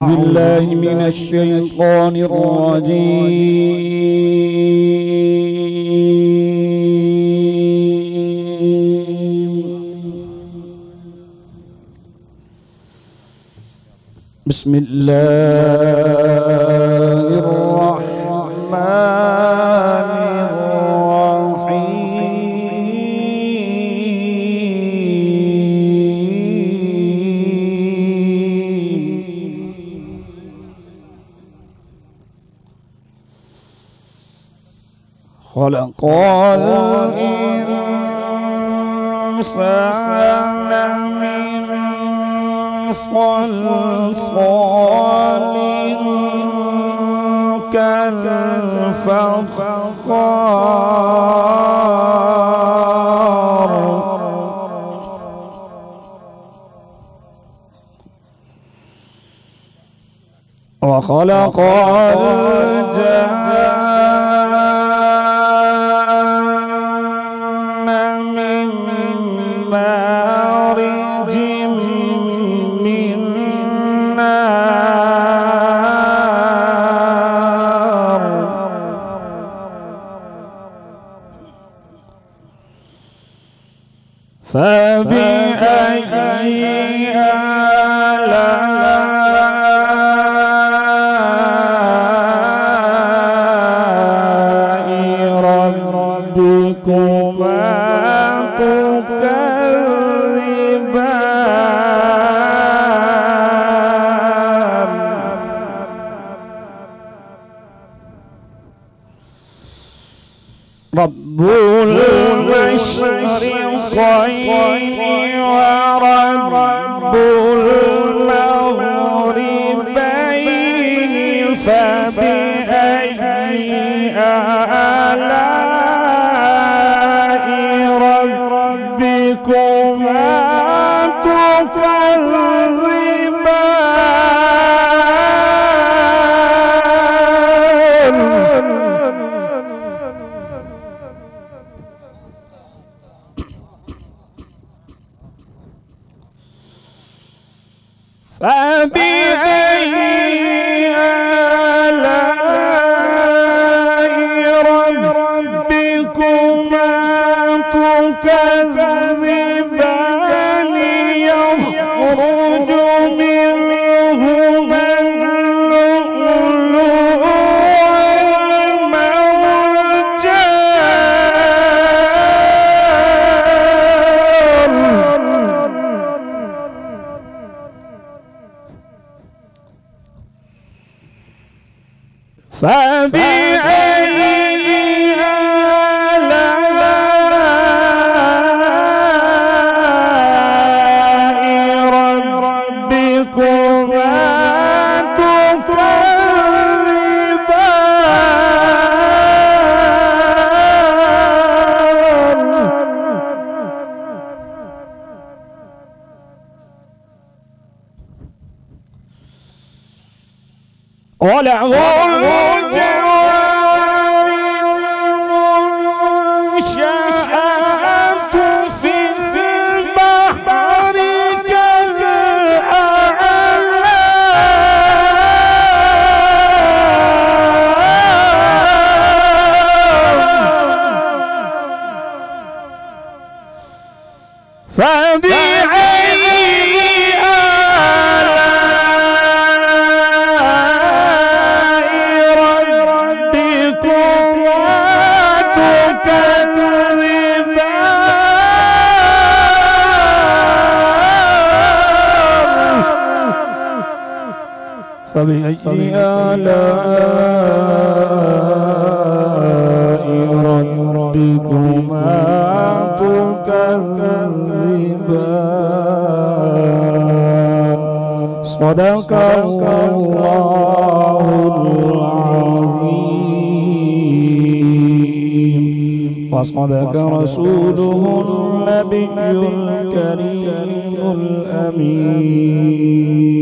بالله من الشيطان الرجيم. بسم الله الرحمن خلق الإنسان من صلصال كالفخار وخلق فبأي آلاء ربكما تكذبان رب المشرقين ورب المغربين فبأي آلاء ربكما تكذبان فبأي آلاء ربكما تكذبان يخرج منهما اللؤلؤ والمرجان فبأي آلاء ربكما تكذبان وله الجوار المنشآت في البحر كالأعلام فبأي فبأي آلاء ربكما تكذبان صدق الله العظيم وصدق رسوله النبي الكريم الأمين.